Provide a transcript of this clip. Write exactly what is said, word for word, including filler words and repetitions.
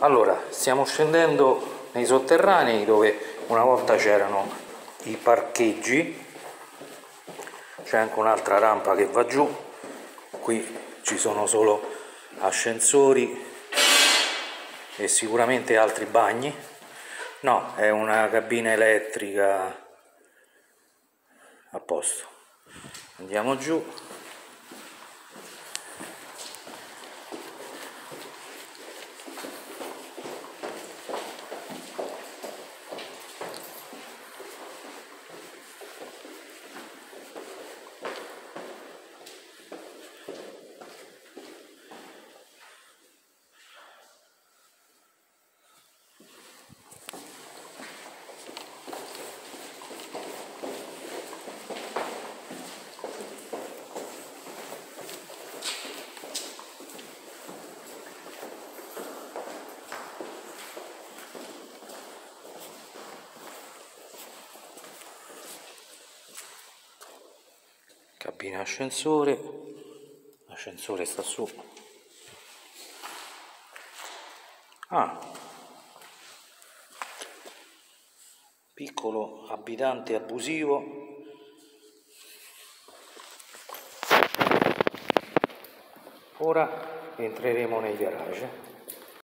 Allora, stiamo scendendo nei sotterranei dove una volta c'erano i parcheggi, c'è anche un'altra rampa che va giù, qui ci sono solo ascensori e sicuramente altri bagni. No, è una cabina elettrica a posto. Andiamo giù. Cabina ascensore, l'ascensore sta su. Ah, piccolo abitante abusivo. Ora entreremo nei garage.